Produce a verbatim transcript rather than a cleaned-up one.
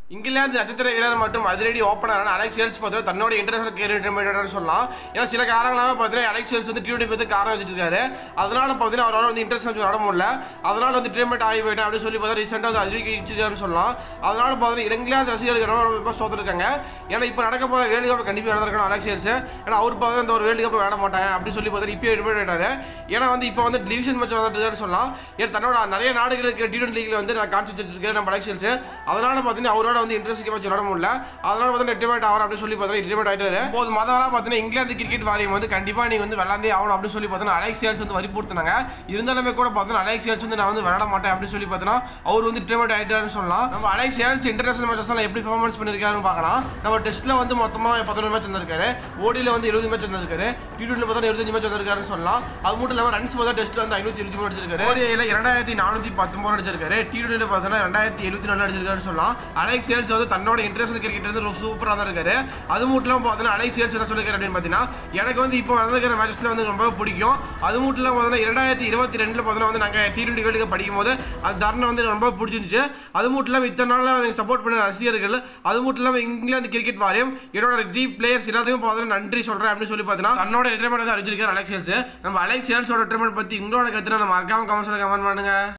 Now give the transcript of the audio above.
இங்கிலாந்து நட்சத்திர வீரர் மற்றும் அதிரடி ஓப்பனர் அலெக்ஸ் சேல்ஸ் பார்த்தீங்கன்னா தன்னோட இன்டர்நேஷனல் கேரியர் ரிட்டையர்மெண்ட் சொல்லலாம். ஏன்னா சில காரணங்களாக பார்த்தீங்கன்னா அலெக்ஸ் சேல்ஸ் வந்து டி டுவெண்டி பற்றி காரணம் வச்சுட்டு இருக்காரு. அதனால பார்த்தீங்கன்னா அவரால் வந்து இன்டர்நேஷனல் விளாட முடியல. அதனால வந்து ரிட்டையர்மெண்ட் ஆகி போயிட்டேன் அப்படின்னு சொல்லி பார்த்தா ரீசெண்டாக வந்து அறிவிச்சிருக்காருன்னு சொல்லலாம். அதனால பார்த்தீங்கன்னா இங்கிலாந்து ரசிகர்கள் ரொம்ப ரொம்ப சோத்துருக்காங்க. ஏன்னா இப்போ நடக்க போகிற வேர்ல்டு கப் கண்டிப்பாக நடந்திருக்கணும் அலெக்ஸ் சேல்ஸ். ஏன்னா அவர் பார்த்தீங்கன்னா இந்த ஒரு வேர்ல்டு கப் விளாட மாட்டாங்க அப்படின்னு சொல்லி பார்த்தா இப்போ ரிட்டையர்மெண்ட் ஆயிட்டாரு. ஏன்னா வந்து இப்போ வந்து டிவிஷன் மேட்ச் வந்துட்டு இருக்காருன்னு சொல்லலாம். ஏன்னா தன்னோட நிறைய நாடுகள் இருக்கிற டி டுவெண்டி லீக்ல வந்து நான் கான்சென்ட்ரேட் இருக்கேன் நம்ம அலெக்ஸ் சேல்ஸ். அதனால பார்த்தீங்கன்னா அவரோட வந்து இன்ட்ரெஸ்ட் மேட்ச் விளாட முடியல. அதனால வந்து ரிட்டையர்மெண்ட் ஆகும் அப்படின்னு சொல்லி பார்த்தா ரிட்டையர்மெண்ட் ஆயிட்டாரு. போது மதவெல்லாம் பார்த்தீங்கன்னா இங்கிலாந்து கிரிக்கெட் வாரியம் வந்து கண்டிப்பா நீங்க வந்து விளாண்டே ஆகணும் அப்படின்னு சொல்லி பார்த்தீங்கன்னா அலெக்ஸ் சேல்ஸ் வந்து வற்புறுத்தினாங்க. இருந்தாலுமே கூட பார்த்தீங்கன்னா அலெக்ஸ் சேல்ஸ் வந்து நான் வந்து விளாட மாட்டேன் அப்படின்னு சொல்லி பார்த்தீங்கன்னா அவர் வந்து ரிட்டையர்மெண்ட் ஆயிட்டாருன்னு சொல்லலாம். நம்ம அலெக்ஸ் சேல்ஸ் இன்டர்நேஷனல் மேட்சஸ்லாம் எப்படி பெர்ஃபார்மன்ஸ் பண்ணிருக்காருன்னு பார்க்கலாம். நம்ம டெஸ்ட்ல வந்து மொத்தமா பதினொரு மேட்ச் வந்திருக்காரு. ஓடியில் வந்து இருபது மேட்ச் வந்திருக்காரு. டி டுவெண்டி பார்த்தா இருபத்தஞ்சு மேட்ச் வந்திருக்காருன்னு சொல்லலாம். அது மட்டும் இல்லாமல் ரன்ஸ் பார்த்தா டெஸ்ட்ல வந்து ஐநூத்தி இருபத்தி மூணு அடிச்சிருக்காரு. ஓடியில் இரண்டாயிரத்தி நானூத்தி பத்தொன்பது அடிச்சிருக்காரு. டி டுவெண்டி பார்த்தா ரெண்டாயிரத்தி எழுபத்தி நாலு அடிச்சிருக்காருன்னு சொல்லலாம். அலெக்ஸ் சேல்ஸ் வந்து தன்னோட இன்டர்நேஷனல் கிரிக்கெட் வந்து ரொம்ப சூப்பராக தான் இருக்காரு. அது மட்டும் இல்லாமல் பார்த்தீங்கன்னா அலெக்ஸ் சேல்ஸ் என்ன சொல்லிருக்காரு அப்படின்னு பார்த்தீங்கன்னா எனக்கு வந்து இப்போ நடந்துக்கிற மேட்சஸ்ல வந்து ரொம்ப பிடிக்கும். அது மட்டும் இல்லாமல் பார்த்தீங்கன்னா இரண்டாயிரத்தி இருபத்தி ரெண்டுல பார்த்தீங்கன்னா வந்து நாங்கள் டி டுவெண்டி வேர்ல்டு கப் படிக்கும் போது அந்த தருணம் வந்து ரொம்ப பிடிச்சிருந்துச்சு. அது மட்டும் இல்லாமல் இத்தனை நாளில் சப்போர்ட் பண்ண ரசிகர்கள், அது மட்டும் இல்லாமல் இங்கிலாந்து கிரிக்கெட் வாரியம் என்னோட டி பிளேயர்ஸ் எல்லாத்துக்கும் பார்த்தீங்கன்னா நன்றி சொல்றேன் அப்படின்னு சொல்லி பார்த்தீங்கன்னா தன்னோட ரிட்டையர்மெண்ட் வந்து அறிவிச்சிருக்காரு அலெக்ஸ் சேல்ஸ். நம்ம அலெக்ஸ் சேல்ஸோட ரிட்டையர்மெண்ட் பத்தி உங்களோட கருத்து நம்ம மறக்காம கமெண்ட்ஸ்ல கமெண்ட் பண்ணுங்க.